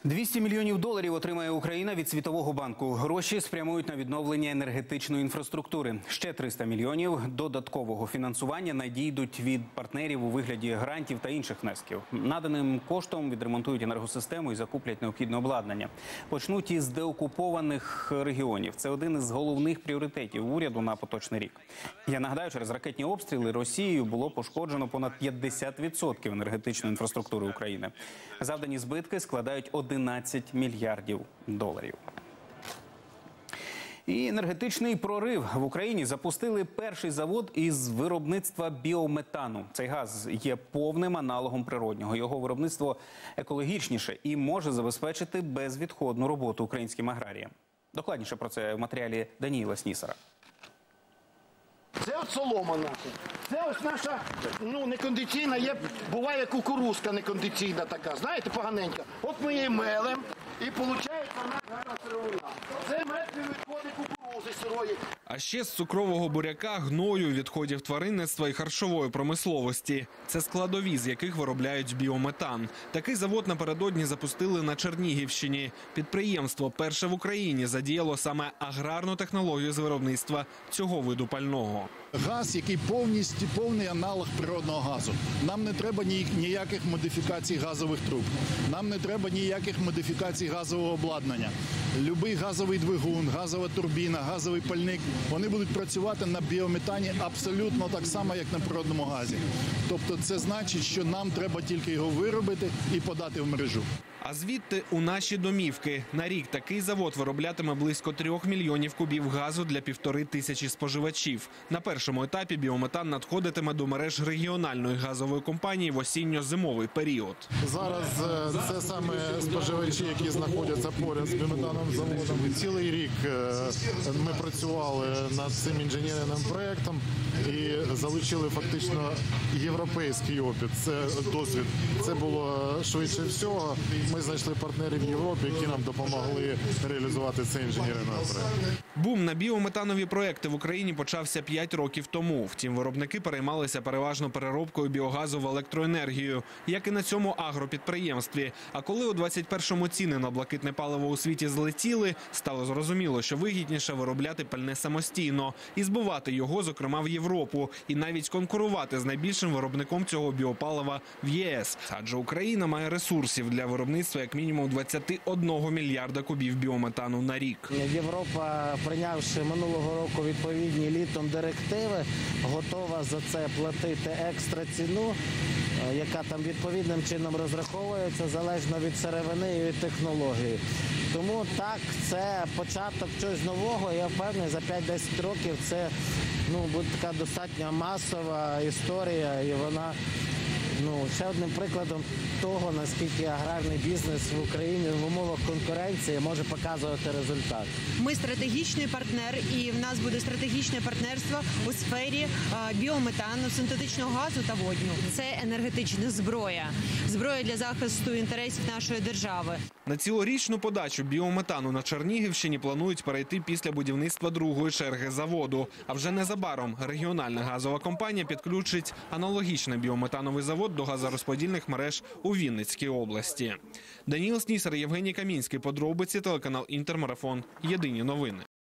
200 мільйонів доларів отримає Україна від Світового банку. Гроші спрямують на відновлення енергетичної інфраструктури. Ще 300 мільйонів додаткового фінансування надійдуть від партнерів у вигляді грантів та інших внесків. Наданим коштом відремонтують енергосистему і закуплять необхідне обладнання. Почнуть із деокупованих регіонів. Це один із головних пріоритетів уряду на поточний рік. Я нагадаю, через ракетні обстріли Росією було пошкоджено понад 50% енергетичної інфраструктури України. Завдані збитки складають 11 мільярдів доларів. І енергетичний прорив. В Україні запустили перший завод із виробництва біометану. Цей газ є повним аналогом природнього. Його виробництво екологічніше і може забезпечити безвідходну роботу українським аграріям. Докладніше про це в матеріалі Даніїла Снісара. Це от солома наша. Це ось наша, некондиційна, буває кукурузка некондиційна така, знаєте, поганенька. От ми її мелем і виходить вона гарна сировина. Це мертві відходи кукурузи сирої. А ще з цукрового буряка, гною, відходів тваринництва і харчової промисловості. Це складові, з яких виробляють біометан. Такий завод напередодні запустили на Чернігівщині. Підприємство перше в Україні задіяло саме аграрну технологію з виробництва цього виду пального. Газ, який повний аналог природного газу. Нам не треба ніяких модифікацій газових труб. Нам не треба ніяких модифікацій газового обладнання. Любий газовий двигун, газова турбіна, газовий пальник, вони будуть працювати на біометані абсолютно так само, як на природному газі. Тобто це значить, що нам треба тільки його виробити і подати в мережу. А звідти у наші домівки. На рік такий завод вироблятиме близько 3 мільйонів кубів газу для 1500 споживачів. На першому етапі біометан надходитиме до мереж регіональної газової компанії в осінньо-зимовий період. Зараз це саме споживачі, які знаходяться поряд з біометановим заводом. Цілий рік ми працювали над цим інженерним проєктом і залучили фактично європейський опит. Це досвід. Це було швидше всього. Ми знайшли партнерів в Європі, які нам допомогли реалізувати цей інженерний проєкт. Бум на біометанові проєкти в Україні почався 5 років тому. Втім, виробники переймалися переважно переробкою біогазу в електроенергію, як і на цьому агропідприємстві. А коли у 21-му ціни на блакитне паливо у світі злетіли, стало зрозуміло, що вигідніше виробляти пальне самостійно і збувати його, зокрема, в Європу, і навіть конкурувати з найбільшим виробником цього біопалива в ЄС. Адже Україна має ресурсів для виробництва як мінімум 21 мільярда кубів біометану на рік. Європа, прийнявши минулого року відповідні літом директиви, готова за це платити екстра ціну, яка там відповідним чином розраховується, залежно від сировини і від технології. Тому так, це початок чогось нового. Я впевнений, за 5-10 років це буде така достатньо масова історія, і вона ще одним прикладом того, наскільки аграрний бізнес в Україні в умовах конкуренції може показувати результат. Ми стратегічний партнер, і в нас буде стратегічне партнерство у сфері біометану, синтетичного газу та водню. Це енергетична зброя. Зброя для захисту інтересів нашої держави. На цілорічну подачу біометану на Чернігівщині планують перейти після будівництва другої черги заводу. А вже незабаром регіональна газова компанія підключить аналогічний біометановий завод до газорозподільних мереж у Вінницькій області. Даніїл Снісар, Євгеній Камінський. Подробиці, телеканал Інтермарафон. Єдині новини.